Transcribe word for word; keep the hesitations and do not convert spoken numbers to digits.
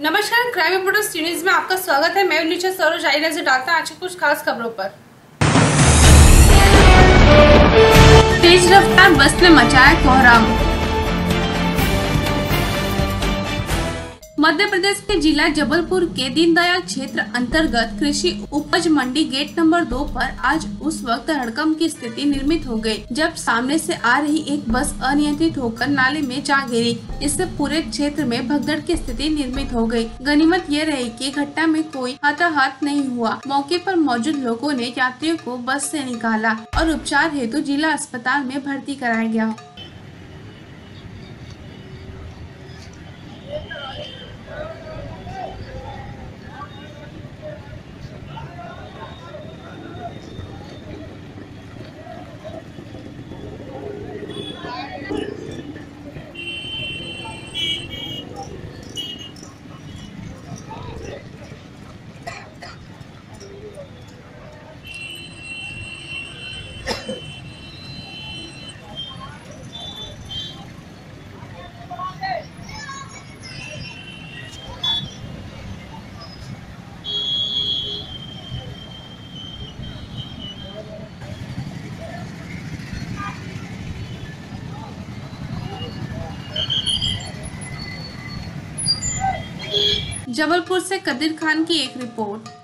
नमस्कार, crime reporters news में आपका स्वागत है। मैं नीचे सरोज आई नजर डालता आज की कुछ खास खबरों पर। तेज रफ्तार बस ने मचाया कोहराम। मध्य प्रदेश के जिला जबलपुर के दीनदयाल क्षेत्र अंतर्गत कृषि उपज मंडी गेट नंबर दो पर आज उस वक्त हड़कंप की स्थिति निर्मित हो गई, जब सामने से आ रही एक बस अनियंत्रित होकर नाले में जा गिरी। इससे पूरे क्षेत्र में भगदड़ की स्थिति निर्मित हो गई। गनीमत ये रही कि घटना में कोई हताहत नहीं हुआ। मौके पर मौजूद लोगों ने यात्रियों को बस से निकाला और उपचार हेतु जिला अस्पताल में भर्ती कराया गया। जबलपुर से कदीर खान की एक रिपोर्ट।